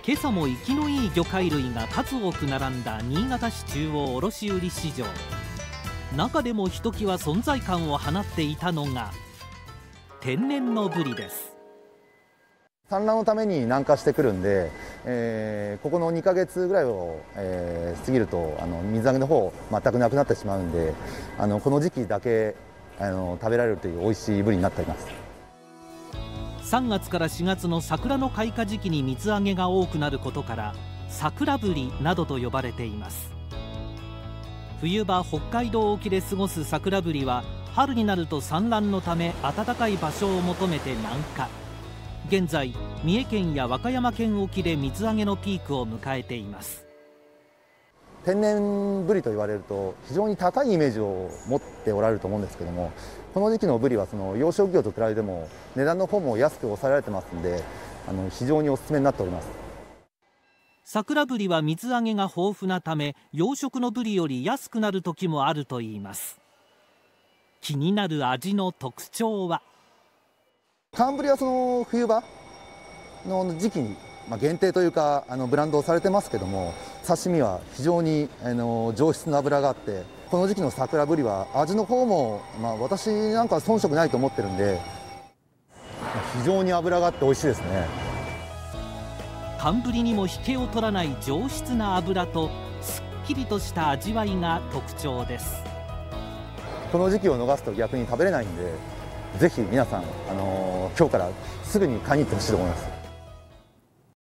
今朝も生きのいい魚介類が数多く並んだ新潟市中央卸売市場。中でもひときわ存在感を放っていたのが天然のブリです。 産卵のために南下してくるんで、ここの2ヶ月ぐらいを、過ぎると水揚げの方全くなくなってしまうんで、この時期だけ食べられるという美味しいブリになっています。 3月から4月の桜の開花時期に水揚げが多くなることから桜ブリなどと呼ばれています。冬場北海道沖で過ごす桜ブリは春になると産卵のため暖かい場所を求めて南下。現在三重県や和歌山県沖で水揚げのピークを迎えています。 天然ブリと言われると非常に高いイメージを持っておられると思うんですけども、この時期のブリはその養殖業と比べても値段の方も安く抑えられてますので、非常におすすめになっております。 桜ブリは水揚げが豊富なため養殖のブリより安くなる時もあるといいます。気になる味の特徴は、 寒ブリはその冬場の時期に限定というかブランドされてますけども、刺身は非常に上質な脂があって、この時期の桜ブリは味の方も、私なんかは遜色ないと思ってるんで、非常に脂があって美味しいですね。 寒ブリにも引けを取らない上質な脂とすっきりとした味わいが特徴です。 この時期を逃すと逆に食べれないんで、ぜひ皆さん、今日からすぐに買いに行ってほしいと思います。